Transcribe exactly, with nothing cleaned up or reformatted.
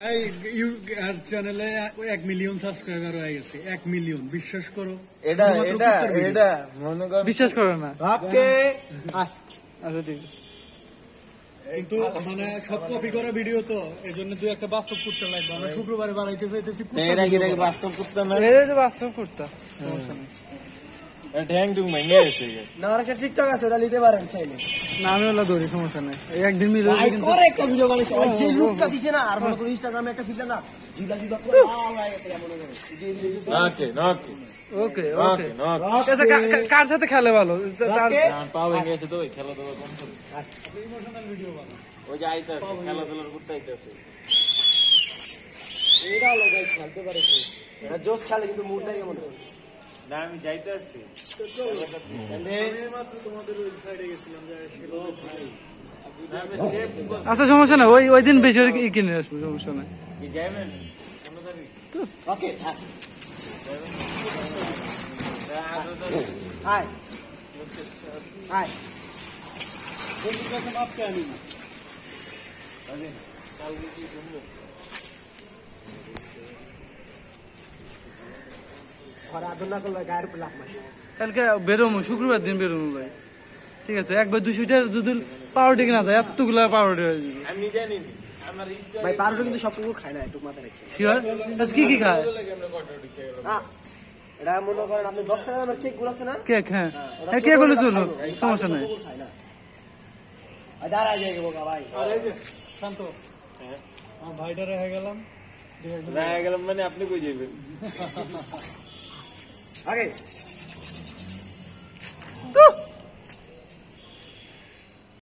চ্যানেলে এক million subscriber হয়ে গেছে, এক মিলিয়ন। বিশ্বাস করো, এটা এটা এটা মনে করো, বিশ্বাস করো না। ওকে আচ্ছা ঠিক আছে, কিন্তু মানে সব কপি করা ভিডিও তো, এই জন্য তুই একটা বাস্তব করতে লাগবে। আমরা শুক্রবারে বাড়াইতে চাইতেছি, এটা কি দেখে বাস্তব করতে না, এই যে বাস্তব করতে সমস্যা নেই। ঢ্যাং ডুং ভেঙে গেছে না। আর একটা টিকটক আছে, ওটা নিতে পারেন চাইলে। না আমি ওলা ধরি, সমস্যা নেই। এই একদিন মিলে করে একটা ভিডিও বানাইছে, আর যে লুকটা দিছে না, আর মনে করো ইনস্টাগ্রামে একটা ছিল না, জিলা জিলা পুরো লাল হয়ে গেছে মনে করো। ওকে ওকে ওকে ওকে। আচ্ছা কার সাথে খেলে ভালো? তার পাও ভেঙে গেছে তো, খেলাধুলা কম করে। ইমোশনাল ভিডিও বানাও, ওই যে আইতাছে খেলাধুলার করতে আইতাছে, এটা লাগাই খেলতে পারে কি, এটা জোস খেলে কিন্তু মুডটাই কেমন করে না। আমি যাইতে আসছি, আমি মাত্র তোমাদের ওই সাইডে গেছিলাম, যে আচ্ছা সমস্যা না, ওই ওই দিন বেশি কিনে আসবো, সমস্যা নাই। কি যাবেন ওকে হাই হাই বন্ধু কত আপকে আনি না আরে কালকে কি শুনবো, আরাধনা করলে গায়ের উপর লাভ মারি। কালকে বেরোবো, শুক্রবার দিন বেরোবো ভাই, ঠিক আছে? একবার দুশোটার যদি পাউরুটি কিনা যায়, এতগুলা পাউরুটি হয়ে যাবে। আমি জানি ভাই পাউরুটি কিন্তু সব কিছু খায় না, একটু মাথায় রেখে। শিওর? কি কি খায়? এটা মনে করেন আপনি দশ টাকা দামের কেক গুলো আছে না, কেক, হ্যাঁ হ্যাঁ কেক হলে চলবে, সমস্যা নাই। দাঁড়ায় যাই ভাই, শান্ত, আমার ভাইটা রেখে গেলাম, রেখে গেলাম মানে আপনি কই যাবেন আগে।